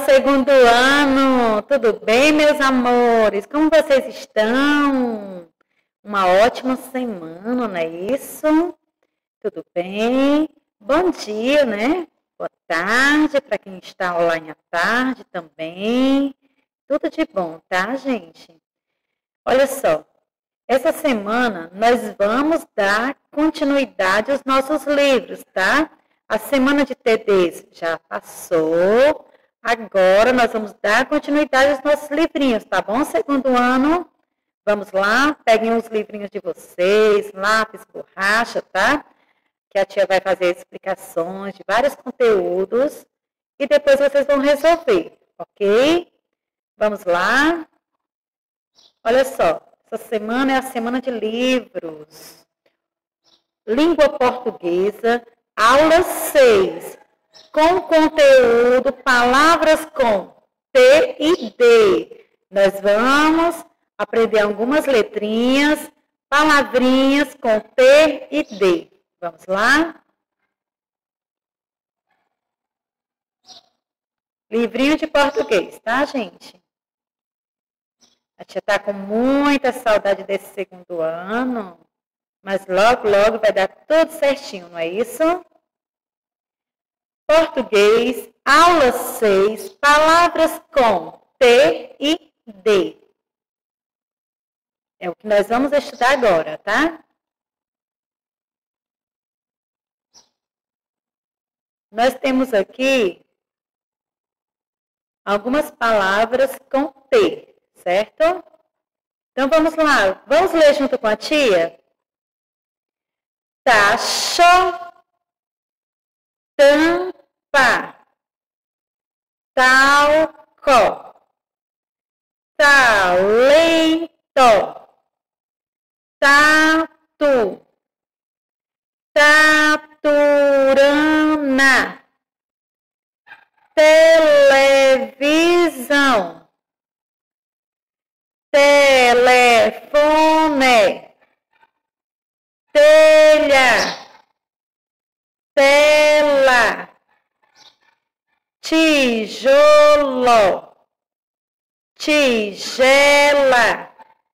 segundo ano! Tudo bem, meus amores? Como vocês estão? Uma ótima semana, não é isso? Tudo bem? Bom dia, né? Boa tarde para quem está online à tarde também. Tudo de bom, tá, gente? Olha só, essa semana nós vamos dar continuidade aos nossos livros, tá? A semana de TDs já passou. Agora nós vamos dar continuidade aos nossos livrinhos, tá bom? Segundo ano, vamos lá, peguem os livrinhos de vocês, lápis, borracha, tá? Que a tia vai fazer explicações de vários conteúdos e depois vocês vão resolver, ok? Vamos lá? Olha só, essa semana é a semana de livros. Língua portuguesa, aula 6. Com conteúdo, palavras com T e D. Nós vamos aprender algumas letrinhas, palavrinhas com T e D. Vamos lá? Livrinho de português, tá, gente? A tia tá com muita saudade desse segundo ano, mas logo, logo vai dar tudo certinho, não é isso? Português, aula 6, palavras com T e D. É o que nós vamos estudar agora, tá? Nós temos aqui algumas palavras com T, certo? Então vamos lá, vamos ler junto com a tia? Tacho, tampa, talco, talento, tatu, taturana, televisão, telefone, telha, tela, tijolo, tigela,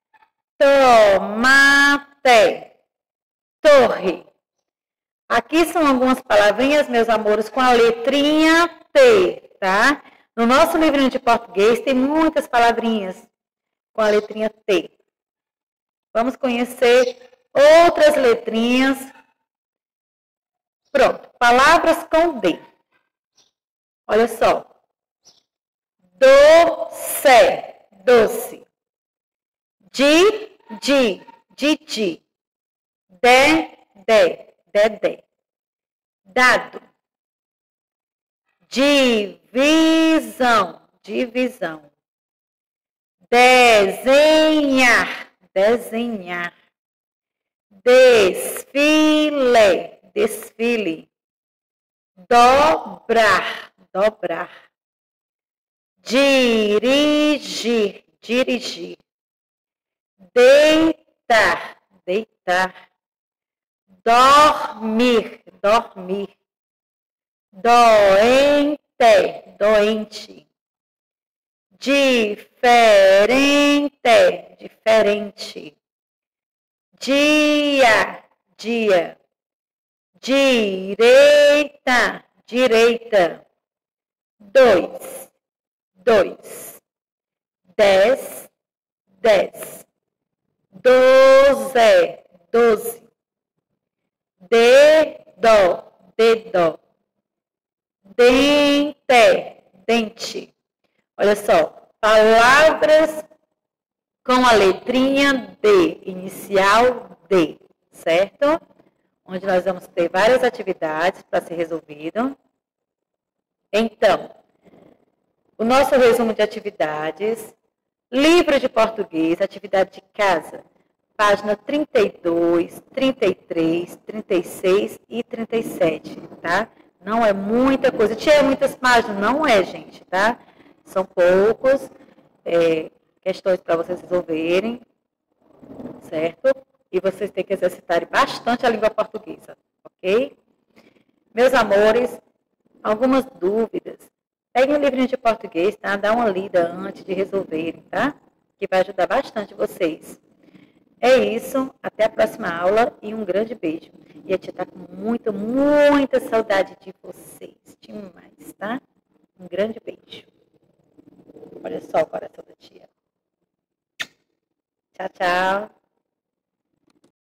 tomate, torre. Aqui são algumas palavrinhas, meus amores, com a letrinha T, tá? No nosso livrinho de português tem muitas palavrinhas com a letrinha T. Vamos conhecer outras letrinhas. Pronto, palavras com D. Olha só. Doce, doce. Didi. Dedé. Dado. Divisão. Desenhar. Desfile. Dobrar. Dirigir. Deitar. Dormir. Doente. Diferente. Dia. Direita. Dois. 10. 12. Dedo. Dente. Olha só, palavras com a letrinha D, inicial D, certo? Onde nós vamos ter várias atividades para ser resolvido. Então, o nosso resumo de atividades, livro de português, atividade de casa, página 32, 33, 36 e 37, tá? Não é muita coisa. Tinha muitas páginas? Não é, gente, tá? São poucos questões para vocês resolverem, certo? E vocês têm que exercitar bastante a língua portuguesa, ok? Meus amores, algumas dúvidas. Peguem um livrinho de português, tá? Dá uma lida antes de resolverem, tá? Que vai ajudar bastante vocês. É isso, até a próxima aula e um grande beijo. E a tia tá com muita, muita saudade de vocês, demais, tá? Um grande beijo. Olha só o coração da tia. Tchau, tchau.